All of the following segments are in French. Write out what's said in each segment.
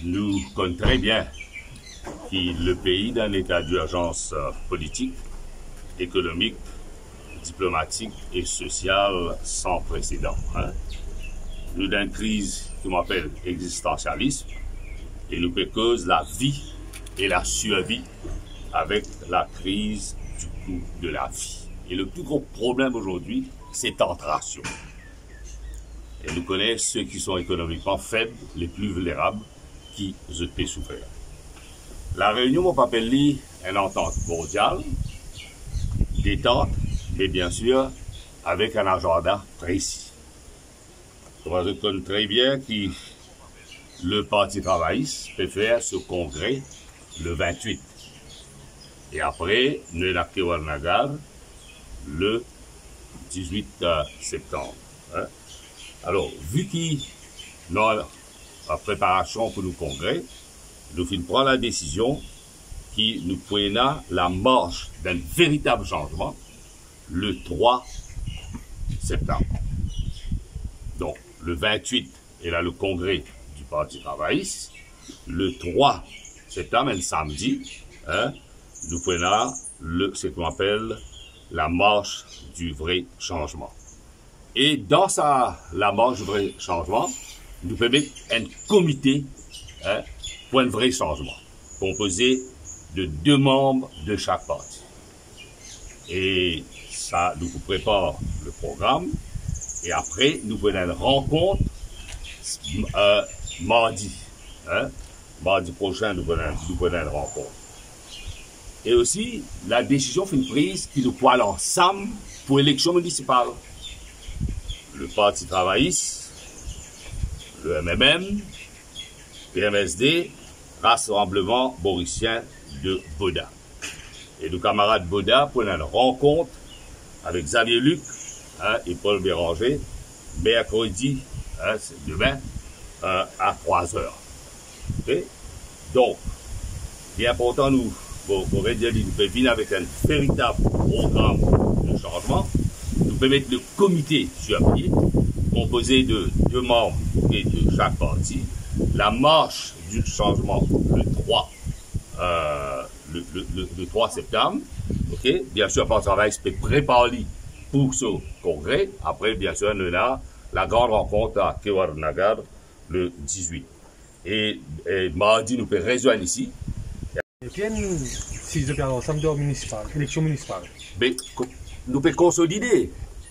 nous connaissons très bien que le pays est dans un état d'urgence politique, économique, diplomatique et sociale sans précédent. Nous dans une crise qui m'appelle existentialisme et nous cause la vie et la survie avec la crise du coût de la vie. Et le plus gros problème aujourd'hui, c'est tentation. Et nous connaissons ceux qui sont économiquement faibles, les plus vulnérables, qui ont souffert. La réunion m'a appelé une entente mondiale, détente, mais bien sûr avec un agenda précis. Je connais très bien que le Parti travailliste peut faire ce congrès le 28. Et après, nous avons Nagar le 18 septembre. Alors, vu qu'il y a la préparation pour le congrès, nous prenons la décision que nous prenons la marche d'un véritable changement le 3 septembre. Donc, le 28 est là le congrès du Parti travailliste. Le 3 septembre, un samedi, nous prenons ce qu'on appelle la marche du vrai changement. Et dans la marche du vrai changement, nous pouvons mettre un comité pour un vrai changement, composé de 2 membres de chaque parti. Et ça, nous préparons le programme. Et après, nous prenons une rencontre mardi. Mardi prochain, nous prenons une rencontre. Et aussi, la décision fait une prise qui nous poil ensemble pour l'élection municipale. Le Parti travailliste, le MMM, PMSD, Rassemblement Mauricien de Boda. Et nos camarades Boda prennent une rencontre avec Xavier Luc et Paul Béranger, mercredi, c'est demain, à 3 heures. Okay? Donc, il est important, nous pouvons venir avec un véritable programme de changement. Nous pouvons mettre le comité sur pied, composé de 2 membres de chaque parti. La marche du changement le 3 septembre. Okay? Bien sûr, le travail se préparer pour ce congrès. Après, bien sûr, nous avons la grande rencontre à Kewarnagar le 18. Et mardi, nous pouvons rejoindre ici. Et puis, si je parle ensemble de élection municipale. Mais, nous pouvons consolider.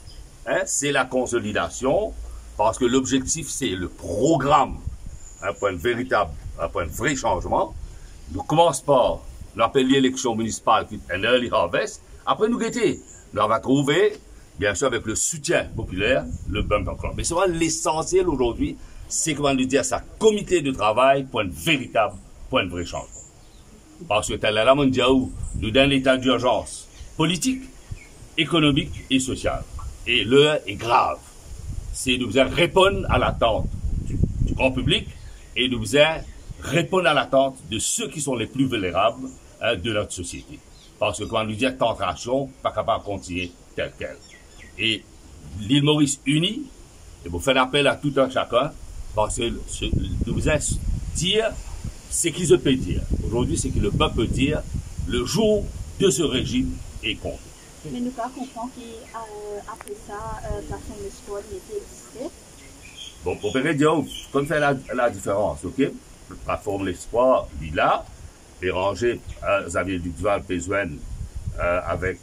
C'est la consolidation, parce que l'objectif, c'est le programme pour un vrai changement. Nous commençons par l'appeler l'élection municipale, qui est un early harvest. Après, nous guetter. Nous allons trouver, bien sûr, avec le soutien populaire, le bumper club. Mais c'est vraiment l'essentiel aujourd'hui, c'est comment nous dire ça, comité de travail pour un véritable, pour un vrai changement. Parce que tel est la mondiale où nous dans l'état d'urgence politique, économique et social. Et l'heure est grave. C'est nous répondre à l'attente du grand public et nous répondre à l'attente de ceux qui sont les plus vulnérables de notre société. Parce que quand nous disons tentation, pas capable de continuer tel quel. Et l'île Maurice unie, et vous faites appel à tout un chacun, parce que nous dire ce qu'ils peuvent dire. Aujourd'hui, c'est que le peuple peut dire, le jour de ce régime est compté. Mais nous comprenons qu'après ça, plateforme l'espoir n'était existé. Bon, pour peut dire, comme fait la différence, ok? Plateforme l'espoir, il est là, Béranger, Xavier Duval, Pézouen, avec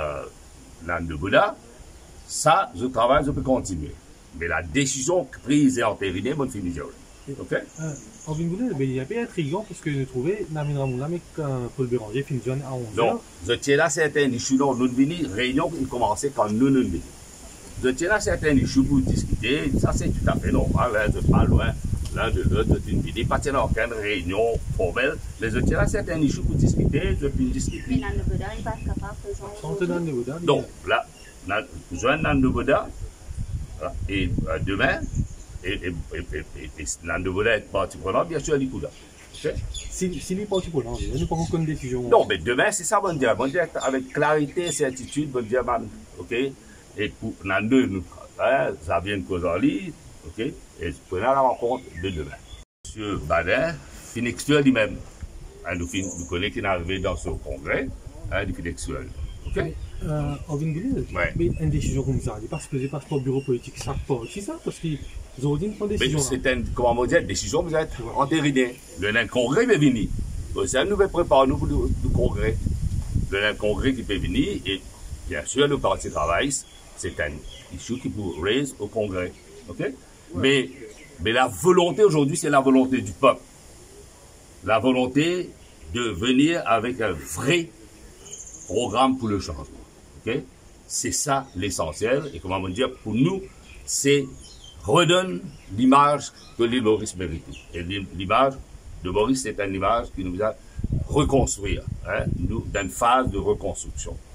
l'âne de Bouddha. Ça, je travaille, je peux continuer. Mais la décision prise et entérinée, bonne finir. Ok? En Bingoulé, il y a bien intriguant parce que nous trouvons Namin Ramoula avec Paul Béranger finit à 11h. Donc, je tiens là certains issues, nous venons, réunion qui commençait quand nous venons. Je tiens là certains issues pour discuter, ça c'est tout à fait normal, je ne suis pas loin l'un de l'autre, je ne pas tenir aucune réunion formelle, mais je tiens là certains issues pour discuter, je peux discuter. Mais Nan de Boda, il va être capable de faire. Donc, là, nous avons Nan de Boda, et demain, et Nan de Boda est parti prenant, bien sûr, Likuda. S'il est parti prenant, il n'y a pas aucune décision. Non, mais demain, c'est ça, bon dire avec clarité, certitude, bon dire, ok? Et pour Nan de, ça vient de Kozali, ok? Et prenons la rencontre de demain. Monsieur Badin fin exclure lui-même. Nous connaissons qu'il est arrivé dans ce congrès, il fin exclure. Ok? Alvin Boulel, Ouais. mais une décision comme ça, parce que c'est pas le bureau politique, ça pas aussi ça, parce qu'ils ont dit une Mais décision. c'est une, comment on dit, décision vous êtes entérinée. Le congrès va venir. Ça nous prépare nous pour le congrès. Le congrès qui peut venir, et bien sûr, le Parti travail, c'est un issue qui peut raise au congrès. Ok? Mais la volonté aujourd'hui, c'est la volonté du peuple. La volonté de venir avec un vrai programme pour le changement. Okay? C'est ça l'essentiel. Et comment on dire, pour nous, c'est redonne l'image que l'île Maurice mérite. Et l'image de Maurice, c'est une image qui nous a reconstruire, nous, dans une phase de reconstruction.